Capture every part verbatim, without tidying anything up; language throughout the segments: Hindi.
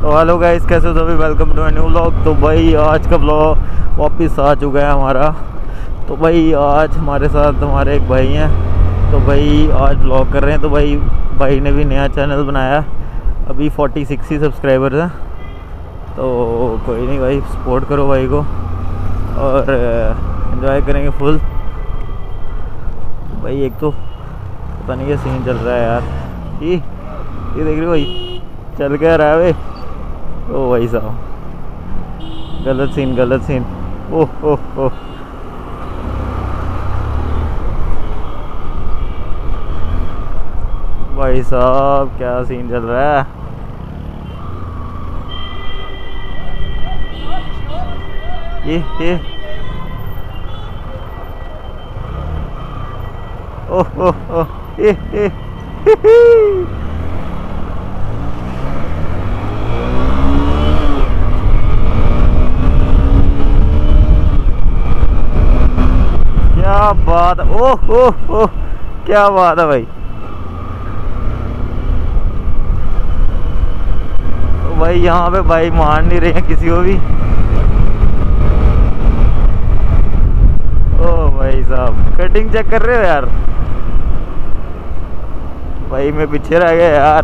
तो हेलो गाइस, कैसे हो सभी? Welcome to new vlog. तो भाई आज का व्लॉग वापस आ चुका है हमारा। तो भाई आज हमारे साथ हमारे एक भाई हैं, तो भाई आज व्लॉग कर रहे हैं। तो भाई भाई ने भी नया चैनल बनाया, अभी फोर्टी सिक्स ही सब्सक्राइबर्स हैं। तो कोई नहीं भाई, सपोर्ट करो भाई को और एंजॉय करेंगे फुल। भाई एक तो पता नहीं क्या सीन चल रहा है यार। ये ये देख रहे हो भाई, चल क्या रहा है भाई? ओ भाई साहब, गलत सीन गलत सीन। ओह ओह ओह, भाई साहब क्या सीन चल रहा है? ये ये ओह ओह ओह, ये ये क्या बात! ओह ओह ओह, क्या बात है भाई। तो भाई यहाँ पे भाई मान नहीं रहे हैं किसी को भी। ओ भाई साहब, कटिंग चेक कर रहे हो यार? भाई मैं पीछे रह गया यार।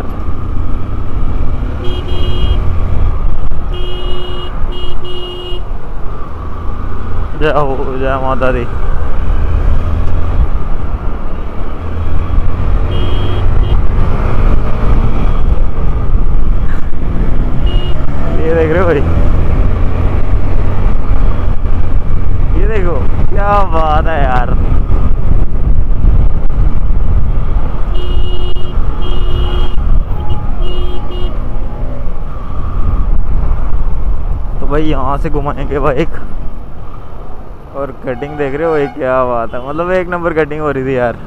जय हो, जय माता दी। ये देख रहे हो भाई, ये देखो क्या बात है यार। तो भाई यहाँ से घुमाएंगे बाइक और कटिंग देख रहे हो भाई, क्या बात है। मतलब एक नंबर कटिंग हो रही थी यार।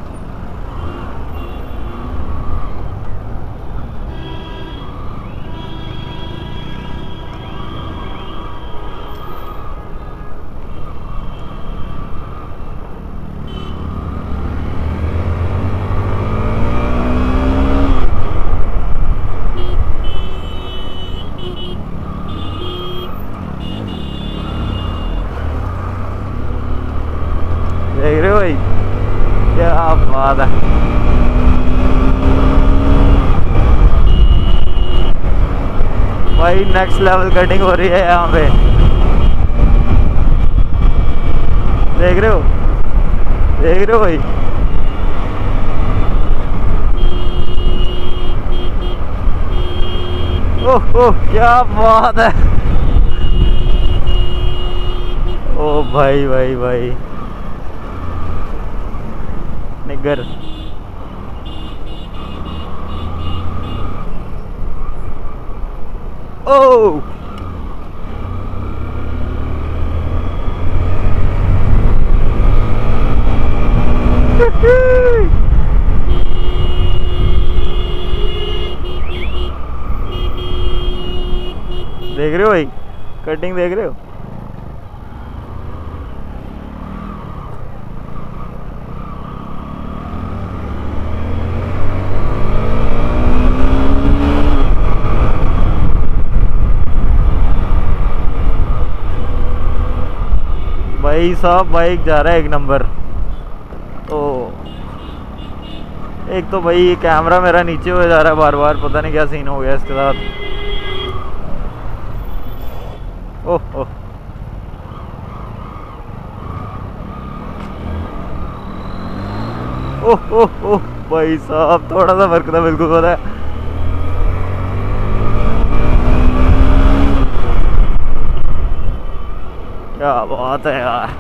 देख रहे हो भाई, क्या बात है। भाई नेक्स्ट लेवल कटिंग हो रही है यहाँ पे, देख रहे हो देख रहे हो भाई। ओह ओह, क्या बात है। ओ भाई भाई भाई, निगर। ओ देख रहे हो भाई, कटिंग देख रहे हो? भाई साहब बाइक जा रहा है एक नंबर। तो एक तो भाई कैमरा मेरा नीचे हो जा रहा है बार बार, पता नहीं क्या सीन हो गया इसके साथ। ओह ओह, ओह ओह ओह, भाई साहब थोड़ा सा फर्क था, बिल्कुल पता है। क्या बात है यार।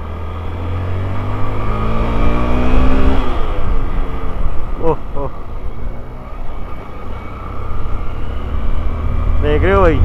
ओह ओह, देख रहे हो भाई?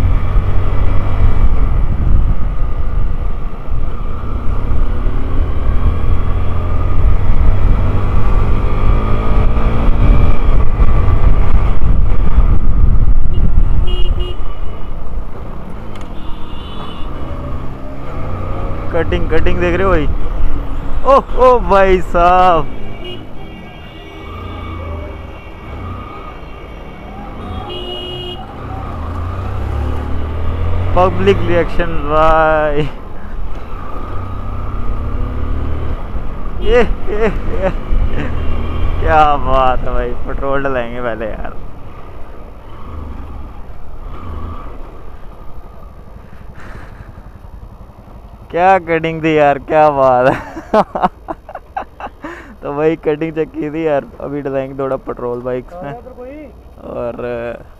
कटिंग कटिंग देख रहे हो भाई? ओह ओह भाई साहब, पब्लिक रिएक्शन भाई। ये, ये, ये क्या बात है भाई, पेट्रोल डलाएंगे पहले यार। क्या कटिंग थी यार, क्या बात है। तो भाई कटिंग चेक की थी यार। अभी डलाएंगे थोड़ा पेट्रोल बाइक्स में और